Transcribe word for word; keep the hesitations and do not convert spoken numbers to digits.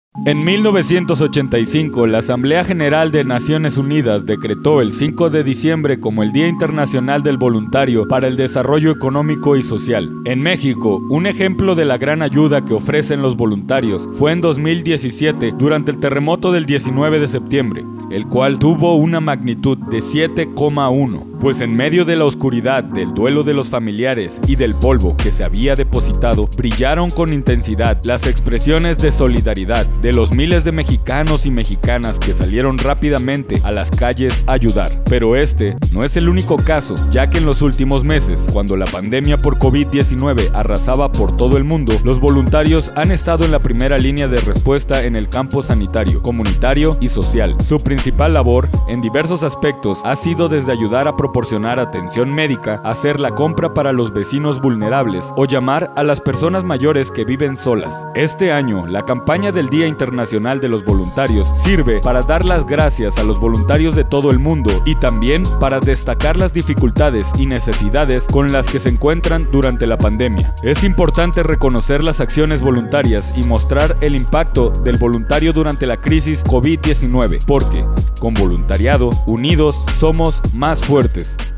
En mil novecientos ochenta y cinco, la Asamblea General de Naciones Unidas decretó el cinco de diciembre como el Día Internacional del Voluntario para el Desarrollo Económico y Social. En México, un ejemplo de la gran ayuda que ofrecen los voluntarios fue en dos mil diecisiete durante el terremoto del diecinueve de septiembre, el cual tuvo una magnitud de siete coma uno, pues en medio de la oscuridad del duelo de los familiares y del polvo que se había depositado, brillaron con intensidad las expresiones de solidaridad de los miles de mexicanos y mexicanas que salieron rápidamente a las calles a ayudar. Pero este no es el único caso, ya que en los últimos meses, cuando la pandemia por COVID diecinueve arrasaba por todo el mundo, los voluntarios han estado en la primera línea de respuesta en el campo sanitario, comunitario y social. Su principal labor, en diversos aspectos, ha sido desde ayudar a proporcionar atención médica, hacer la compra para los vecinos vulnerables o llamar a las personas mayores que viven solas. Este año, la campaña del Día Internacional de los Voluntarios sirve para dar las gracias a los voluntarios de todo el mundo y también para destacar las dificultades y necesidades con las que se encuentran durante la pandemia. Es importante reconocer las acciones voluntarias y mostrar el impacto del voluntario durante la crisis COVID diecinueve, porque con voluntariado, unidos somos más fuertes.